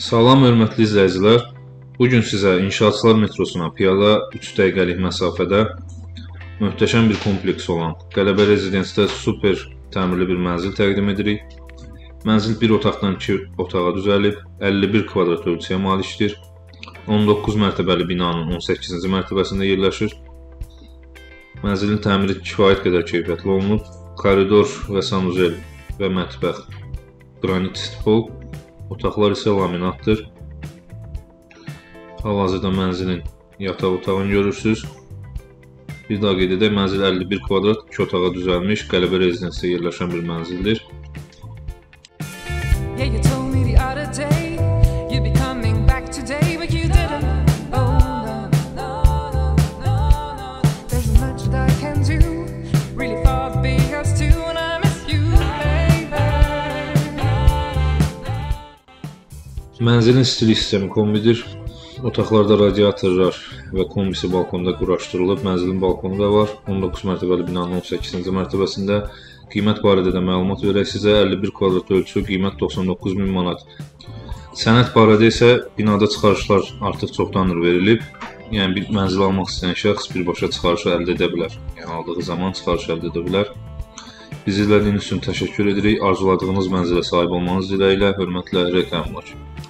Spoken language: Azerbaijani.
Salam hörmətli izləyicilər. Bu gün sizə İnşaatçılar metrosuna piyada 3 dəqiqəlik məsafədə möhtəşəm bir kompleks olan Qələbə Rezidensidə super təmirli bir mənzil təqdim edirik. Mənzil bir otaqdan 2 otağa düzəlib, 51 kvadrat ölçüyə malikdir. 19 mərtəbəli binanın 18-ci mərtəbəsində yerləşir. Mənzilin təmiri kifayət qədər keyfiyyətli olunub. Koridor və sanuzel və mətbəx qranit stipol, otaqlar isə laminatdır. Hal-hazırda mənzilin yataq otağını görürsünüz. Bir daha qeyd edək, mənzil 51 kvadrat 2 otağa düzəlmiş Qələbə Rezidensidə yerləşən bir mənzildir. Mənzilin stilik sistemi kombidir. Otaqlarda radiatorlar və kombisi balkonda quraşdırılıb. Mənzilin balkonu da var. 19 mərtəbəli binanın 18-ci mərtəbəsində. Qiymət barədə də məlumat verək sizə. 51 kvadrat ölçü, qiymət 99.000 manat. Sənəd barədə isə binada çıxarışlar artıq çoxdandır verilib. Yəni bir mənzil almaq istəyən şəxs birbaşa çıxarışı əldə edə bilər. Yəni aldığı zaman çıxarış əldə edə bilər. Bizi izlədiyiniz üçün təşəkkür edirik. Arzuladığınız mənzilə sahib olmanız diləyilə. Hörmətlə, reklamlar.